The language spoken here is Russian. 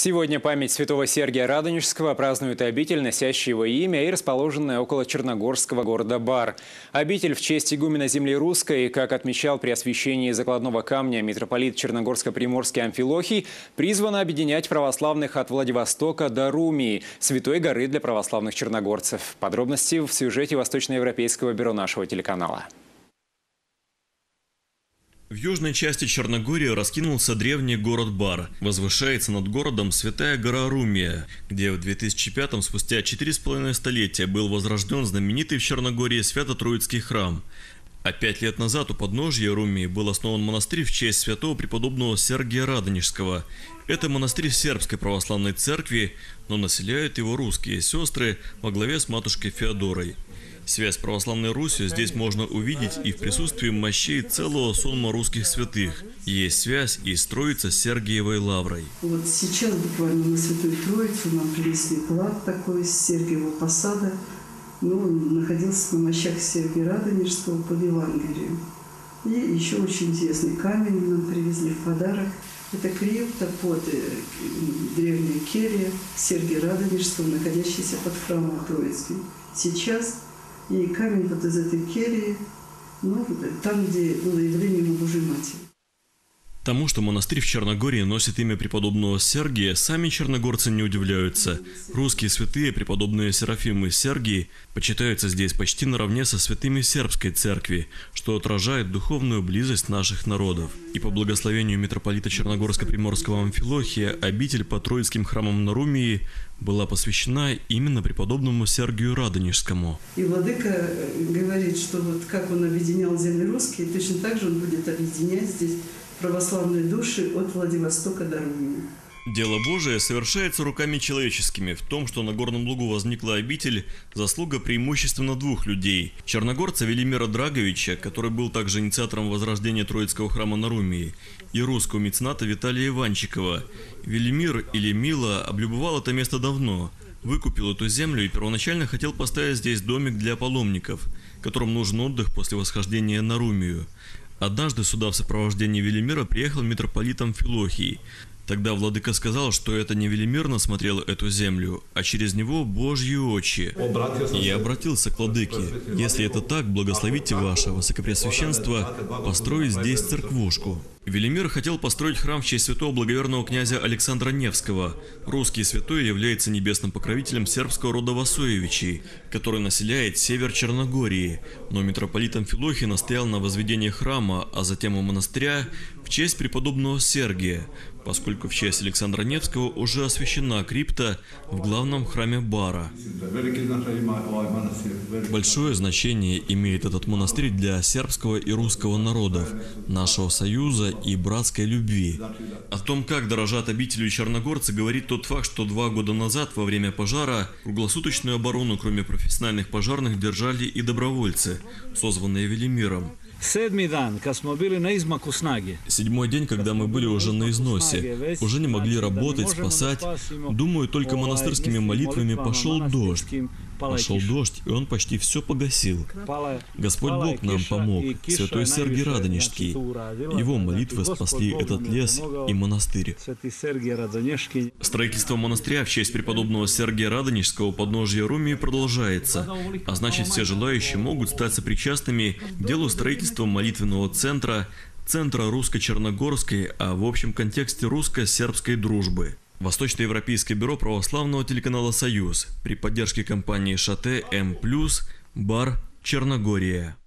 Сегодня память святого Сергия Радонежского празднует обитель, носящая его имя и расположенная около черногорского города Бар. Обитель в честь игумена земли русской, как отмечал при освящении закладного камня митрополит Черногорско-Приморский Амфилохий, призвана объединять православных от Владивостока до Румии, святой горы для православных черногорцев. Подробности в сюжете Восточноевропейского бюро нашего телеканала. В южной части Черногории раскинулся древний город Бар. Возвышается над городом святая гора Румия, где в 2005-м, спустя 4,5 столетия, был возрожден знаменитый в Черногории Свято-Троицкий храм. А 5 лет назад у подножья Румии был основан монастырь в честь святого преподобного Сергия Радонежского. Это монастырь сербской православной церкви, но населяют его русские сестры во главе с матушкой Феодорой. Связь с православной Русью здесь можно увидеть и в присутствии мощей целого сонма русских святых. Есть связь и с Троицей Сергиевой лаврой. Вот сейчас буквально на Святую Троицу нам привезли клад такой из Сергиевого посада. Он находился на мощах Сергия Радонежского под Евангелием. И еще очень интересный камень нам привезли в подарок. Это крипта под древней келья Сергия Радонежского, находящаяся под храмом Троицким. Сейчас и камень вот из этой кельи, там, где было явление Божьей Матери. Тому, что монастырь в Черногории носит имя преподобного Сергия, сами черногорцы не удивляются. Русские святые, преподобные Серафим и Сергий, почитаются здесь почти наравне со святыми сербской церкви, что отражает духовную близость наших народов. И по благословению митрополита Черногорско-Приморского Амфилохия обитель по Троицким храмам на Румии была посвящена именно преподобному Сергию Радонежскому. И владыка говорит, что вот как он объединял земли русские, точно так же он будет объединять здесь православные души от Владивостока до Румии. Дело Божие совершается руками человеческими. В том, что на Горном Лугу возникла обитель, заслуга преимущественно двух людей. Черногорца Велимира Драговича, который был также инициатором возрождения Троицкого храма на Румии, и русского мецената Виталия Иванчикова. Велимир или Мила облюбовал это место давно, выкупил эту землю и первоначально хотел поставить здесь домик для паломников, которым нужен отдых после восхождения на Румию. Однажды сюда в сопровождении Велимира приехал митрополит Амфилохий. Тогда владыка сказал, что это не Велимир насмотрел эту землю, а через него Божьи очи. И я обратился к владыке: если это так, благословите ваше высокопреосвященство построить здесь церквушку. Велимир хотел построить храм в честь святого благоверного князя Александра Невского. Русский святой является небесным покровителем сербского рода Васоевичей, который населяет север Черногории. Но митрополит Амфилохий настоял на возведении храма, а затем и монастыря в честь преподобного Сергия, поскольку в честь Александра Невского уже освящена крипта в главном храме Бара. Большое значение имеет этот монастырь для сербского и русского народов, нашего союза и братской любви. О том, как дорожат обителью черногорцы, говорит тот факт, что 2 года назад, во время пожара, круглосуточную оборону, кроме профессиональных пожарных, держали и добровольцы, созванные Велимиром. 7-й день, когда мы были уже на износе, уже не могли работать, спасать. Думаю, только монастырскими молитвами пошел дождь. Пошел дождь, и он почти все погасил. Господь Бог нам помог, святой Сергий Радонежский. Его молитвы спасли этот лес и монастырь. Строительство монастыря в честь преподобного Сергия Радонежского у подножья Румии продолжается, а значит, все желающие могут стать сопричастными к делу строительства молитвенного центра русско-черногорской, а в общем контексте русско-сербской дружбы. Восточноевропейское бюро православного телеканала «Союз» при поддержке компании ШАТЭ М+, Бар, Черногория.